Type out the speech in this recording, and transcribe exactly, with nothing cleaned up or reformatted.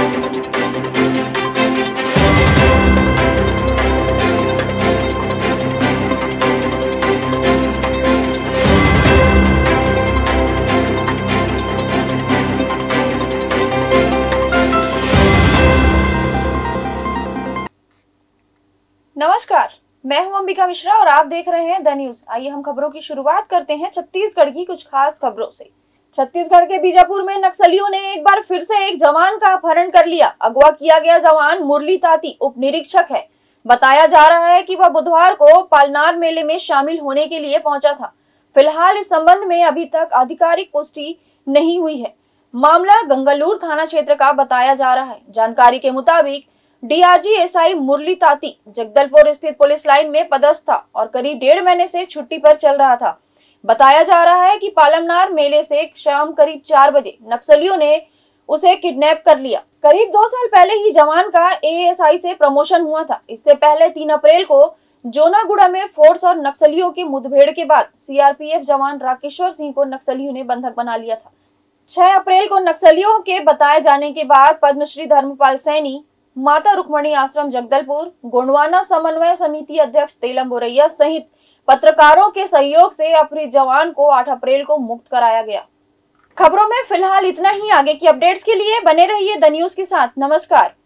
नमस्कार, मैं हूं अंबिका मिश्रा और आप देख रहे हैं द न्यूज। आइए हम खबरों की शुरुआत करते हैं छत्तीसगढ़ की कुछ खास खबरों से। छत्तीसगढ़ के बीजापुर में नक्सलियों ने एक बार फिर से एक जवान का अपहरण कर लिया। अगवा किया गया जवान मुरली ताती उप निरीक्षक है। बताया जा रहा है कि वह बुधवार को पालनार मेले में शामिल होने के लिए पहुंचा था। फिलहाल इस संबंध में अभी तक आधिकारिक पुष्टि नहीं हुई है। मामला गंगालूर थाना क्षेत्र का बताया जा रहा है। जानकारी के मुताबिक डीआरजी एसआई मुरली ताती जगदलपुर स्थित पुलिस लाइन में पदस्थ था और करीब डेढ़ महीने से छुट्टी पर चल रहा था। बताया जा रहा है कि पालमनार मेले से शाम करीब चार बजे नक्सलियों ने उसे किडनैप कर लिया। करीब दो साल पहले ही जवान का एएसआई से प्रमोशन हुआ था। इससे पहले तीन अप्रैल को जोनागुड़ा में फोर्स और नक्सलियों की मुठभेड़ के बाद सीआरपीएफ जवान राकेश्वर सिंह को नक्सलियों ने बंधक बना लिया था। छह अप्रैल को नक्सलियों के बताए जाने के बाद पद्मश्री धर्मपाल सैनी, माता रुक्मणी आश्रम जगदलपुर, गोंडवाना समन्वय समिति अध्यक्ष तेलम बोरैया सहित पत्रकारों के सहयोग से अपहृत जवान को आठ अप्रैल को मुक्त कराया गया। खबरों में फिलहाल इतना ही। आगे की अपडेट्स के लिए बने रहिए द न्यूज के साथ। नमस्कार।